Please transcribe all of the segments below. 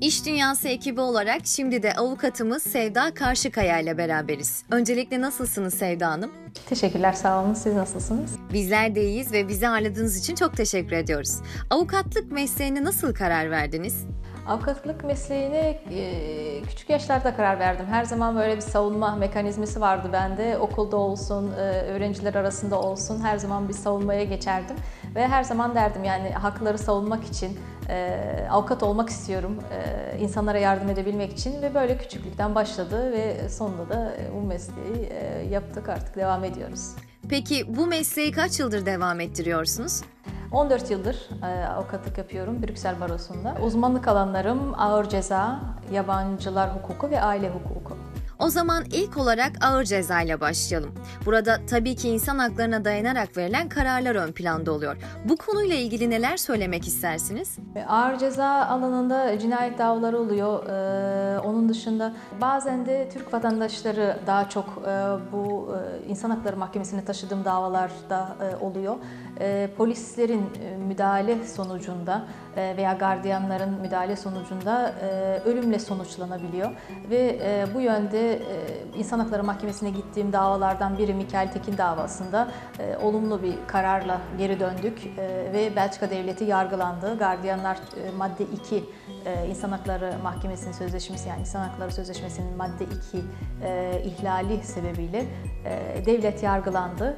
İş Dünyası ekibi olarak şimdi de avukatımız Sevda Karşıkaya ile beraberiz. Öncelikle nasılsınız Sevda Hanım? Teşekkürler, sağ olun. Siz nasılsınız? Bizler de iyiyiz ve bizi ağırladığınız için çok teşekkür ediyoruz. Avukatlık mesleğine nasıl karar verdiniz? Avukatlık mesleğine küçük yaşlarda karar verdim. Her zaman böyle bir savunma mekanizması vardı bende. Okulda olsun, öğrenciler arasında olsun her zaman bir savunmaya geçerdim. Ve her zaman derdim yani hakları savunmak için avukat olmak istiyorum, insanlara yardım edebilmek için ve böyle küçüklükten başladı ve sonunda da bu mesleği yaptık, artık devam ediyoruz. Peki bu mesleği kaç yıldır devam ettiriyorsunuz? 14 yıldır avukatlık yapıyorum Brüksel Barosu'nda. Uzmanlık alanlarım ağır ceza, yabancılar hukuku ve aile hukuku. O zaman ilk olarak ağır ceza ile başlayalım. Burada tabii ki insan haklarına dayanarak verilen kararlar ön planda oluyor. Bu konuyla ilgili neler söylemek istersiniz? Ağır ceza alanında cinayet davaları oluyor. Onun dışında bazen de Türk vatandaşları daha çok bu insan hakları mahkemesine taşıdığım davalarda oluyor. Polislerin müdahale sonucunda veya gardiyanların müdahale sonucunda ölümle sonuçlanabiliyor. Ve bu yönde İnsan Hakları Mahkemesi'ne gittiğim davalardan biri Mikail Tekin davasında olumlu bir kararla geri döndük ve Belçika Devleti yargılandı. Gardiyanlar madde 2 İnsan Hakları Mahkemesi'nin sözleşmesi, yani İnsan Hakları Sözleşmesi'nin madde 2 ihlali sebebiyle devlet yargılandı.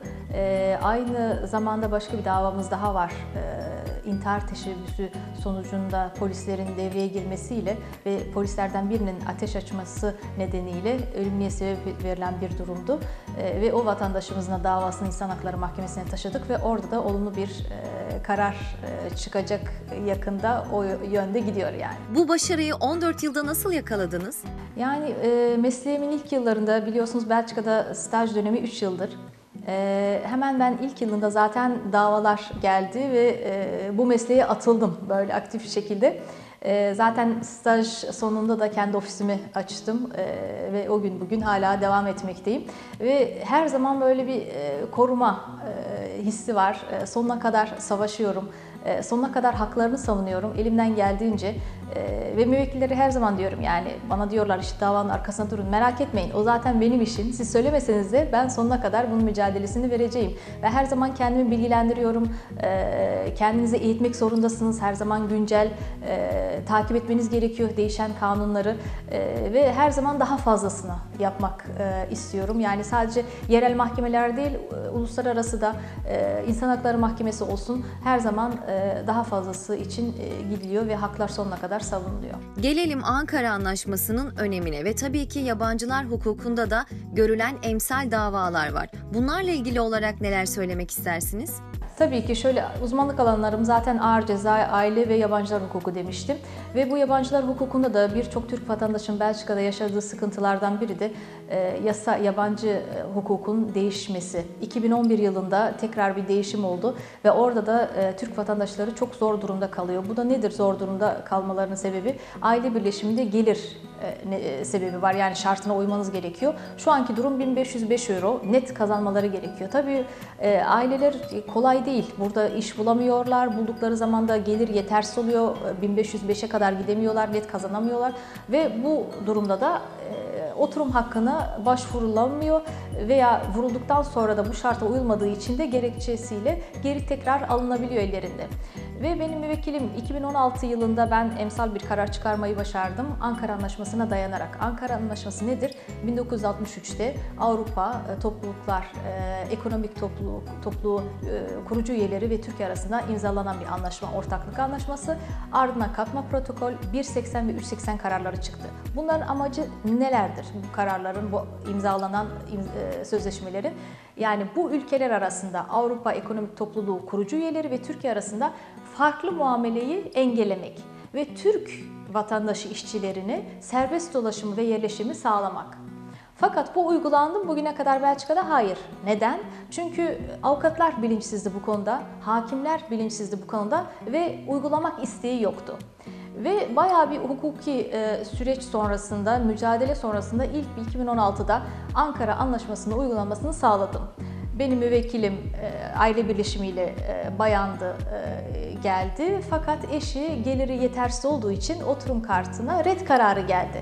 Aynı zamanda başka bir davamız daha var. İntihar teşebbüsü sonucunda polislerin devreye girmesiyle ve polislerden birinin ateş açması nedeniyle ölümüne sebep verilen bir durumdu. Ve o vatandaşımızın davasını İnsan Hakları Mahkemesi'ne taşıdık ve orada da olumlu bir karar çıkacak yakında, o yönde gidiyor yani. Bu başarıyı 14 yılda nasıl yakaladınız? Yani mesleğimin ilk yıllarında biliyorsunuz Belçika'da staj dönemi 3 yıldır. Hemen ben ilk yılında zaten davalar geldi ve bu mesleğe atıldım böyle aktif bir şekilde. Zaten staj sonunda da kendi ofisimi açtım ve o gün bugün hala devam etmekteyim. Ve her zaman böyle bir koruma hissi var. Sonuna kadar savaşıyorum. Sonuna kadar haklarını savunuyorum elimden geldiğince ve müvekkilleri her zaman diyorum, yani bana diyorlar işte davanın arkasına durun, merak etmeyin, o zaten benim işim, siz söylemeseniz de ben sonuna kadar bunun mücadelesini vereceğim ve her zaman kendimi bilgilendiriyorum. Kendinizi eğitmek zorundasınız, her zaman güncel takip etmeniz gerekiyor değişen kanunları ve her zaman daha fazlasını yapmak istiyorum. Yani sadece yerel mahkemeler değil, uluslararası da İnsan Hakları Mahkemesi olsun, her zaman daha fazlası için gidiliyor ve haklar sonuna kadar savunuluyor. Gelelim Ankara Anlaşması'nın önemine ve tabii ki yabancılar hukukunda da görülen emsal davalar var. Bunlarla ilgili olarak neler söylemek istersiniz? Tabii ki şöyle, uzmanlık alanlarım zaten ağır ceza, aile ve yabancılar hukuku demiştim. Ve bu yabancılar hukukunda da birçok Türk vatandaşın Belçika'da yaşadığı sıkıntılardan biri de yabancı hukukun değişmesi. 2011 yılında tekrar bir değişim oldu ve orada da Türk vatandaşları çok zor durumda kalıyor. Bu da nedir zor durumda kalmalarının sebebi? Aile birleşiminde gelir sebebi var, yani şartına uymanız gerekiyor. Şu anki durum 1505 euro net kazanmaları gerekiyor. Tabii aileler kolay değil. Burada iş bulamıyorlar. Buldukları zaman da gelir yetersiz oluyor. 1505'e kadar gidemiyorlar, net kazanamıyorlar ve bu durumda da oturum hakkına başvurulamıyor veya vurulduktan sonra da bu şarta uyulmadığı için de gerekçesiyle geri tekrar alınabiliyor ellerinde. Ve benim müvekkilim 2016 yılında ben emsal bir karar çıkarmayı başardım Ankara Anlaşması'na dayanarak. Ankara Anlaşması nedir? 1963'te Avrupa Topluluklar Ekonomik Topluluğu kurucu üyeleri ve Türkiye arasında imzalanan bir anlaşma, ortaklık anlaşması. Ardından katma protokol 180 ve 380 kararları çıktı. Bunların amacı nelerdir? Bu kararların, bu imzalanan sözleşmelerin, yani bu ülkeler arasında Avrupa Ekonomik Topluluğu kurucu üyeleri ve Türkiye arasında farklı muameleyi engellemek ve Türk vatandaşı işçilerini serbest dolaşımı ve yerleşimi sağlamak. Fakat bu uygulandı mı bugüne kadar Belçika'da? Hayır. Neden? Çünkü avukatlar bilinçsizdi bu konuda, hakimler bilinçsizdi bu konuda ve uygulamak isteği yoktu. Ve bayağı bir hukuki süreç sonrasında, mücadele sonrasında ilk 2016'da Ankara Anlaşması'nın uygulanmasını sağladım. Benim müvekkilim aile birleşimiyle bayandı, geldi. Fakat eşi geliri yetersiz olduğu için oturum kartına red kararı geldi.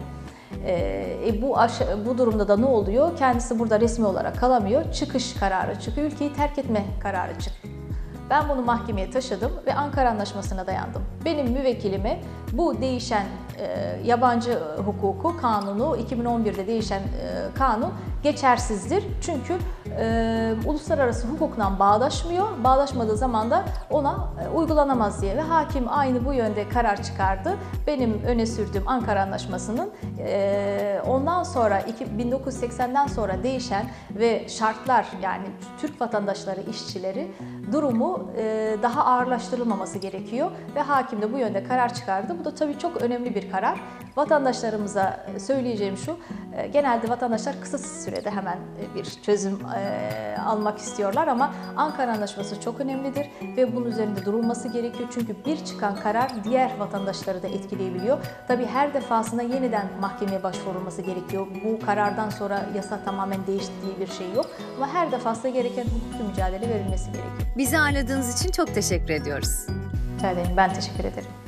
Bu durumda da ne oluyor? Kendisi burada resmi olarak kalamıyor. Çıkış kararı çıkıyor. Ülkeyi terk etme kararı çıkıyor. Ben bunu mahkemeye taşıdım ve Ankara Anlaşması'na dayandım. Benim müvekkilime bu değişen yabancı hukuku kanunu, 2011'de değişen kanun geçersizdir. Çünkü uluslararası hukukla bağdaşmıyor. Bağdaşmadığı zaman da ona uygulanamaz diye ve hakim aynı bu yönde karar çıkardı. Benim öne sürdüğüm Ankara Anlaşması'nın ondan sonra 1980'den sonra değişen ve şartlar, yani Türk vatandaşları, işçileri durumu daha ağırlaştırılmaması gerekiyor ve hakim de bu yönde karar çıkardı. Bu da tabii çok önemli bir karar. Vatandaşlarımıza söyleyeceğim şu, genelde vatandaşlar kısa sürede hemen bir çözüm almak istiyorlar ama Ankara Anlaşması çok önemlidir ve bunun üzerinde durulması gerekiyor. Çünkü bir çıkan karar diğer vatandaşları da etkileyebiliyor. Tabii her defasında yeniden mahkemeye başvurulması gerekiyor. Bu karardan sonra yasa tamamen değiştiği bir şey yok ama her defasında gereken hukuki mücadele verilmesi gerekiyor. Bizi ağırladığınız için çok teşekkür ediyoruz. Rica ederim, ben teşekkür ederim.